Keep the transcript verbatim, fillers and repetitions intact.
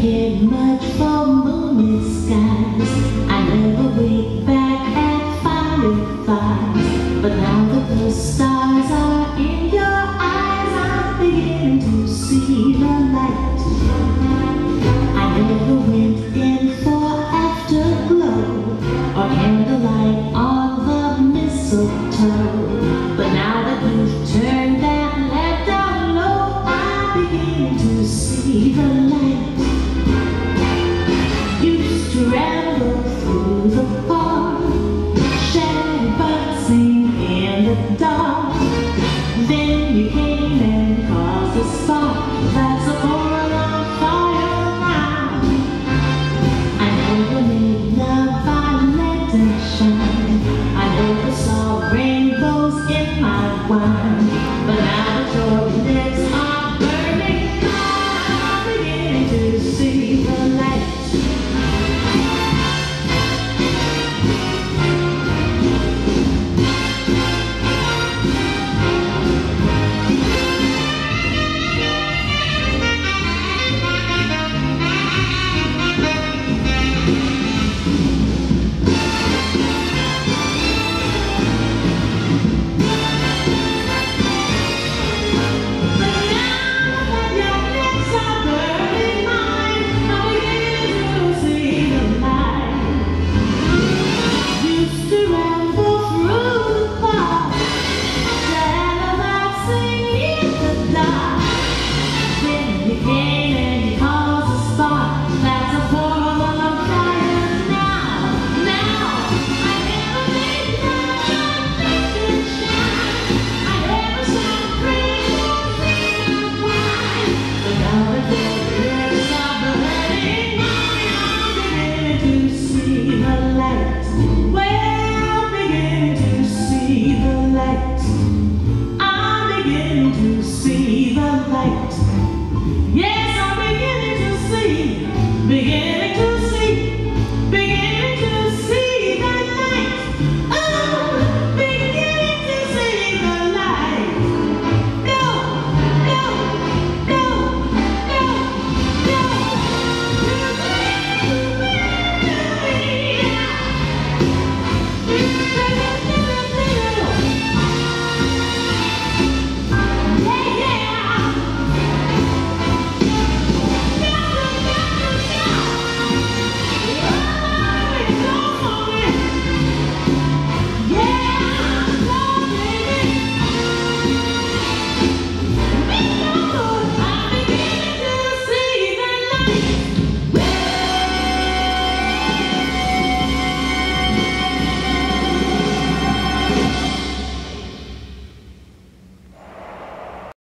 cared much for moonlit skies. I never winked back at fireflies. But now that the stars are in your eyes, I'm beginning to see the light. I never went in for afterglow or candlelight on the mistletoe. But now that you've turned that lamp down low, I'm beginning to see the light.